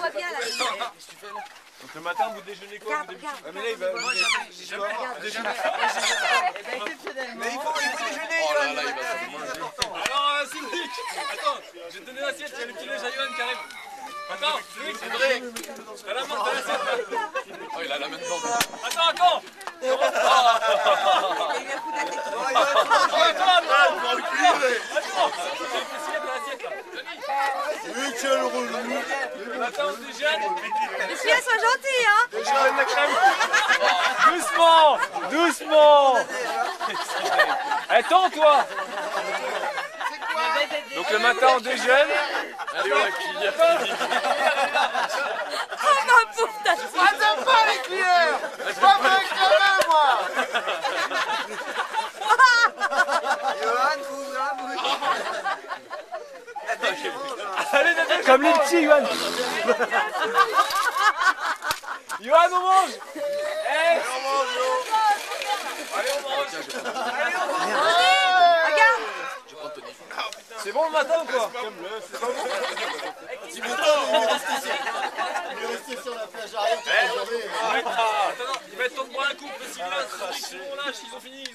voit bien là. Donc le matin vous déjeunez quoi? Regarde, regarde. Mais là il va. Moi jamais. Mais il faut déjeuner, Oh là Yoann. là, il va se manger. Alors Cédric, attends, je vais te donner l'assiette, il y a le petit déj à Yoann qui arrive. Attends, Cédric, c'est vrai. T'as la main, t'as l'assiette là. Oh, il a la main dedans. Attends. Attends, on déjeune. Monsieur, sois gentil, hein. Déjeune la crème. Doucement, doucement. Attends, toi. Donc le matin on déjeune. Allez, ouais, qui Oh ma pauvre, t'as Moi j'aime pas les cuillères. Pas avec la main, moi. Yoann, Allez, Nadège. Comme les petits, Yoann. Yoann, on mange. Allez, on mange. Regarde. C'est bon le matin ou quoi? Il est resté sur la plage arrière. Attends, il va être temps de boire un coup. Sylvain, Cédric, on lâche, ils ont fini.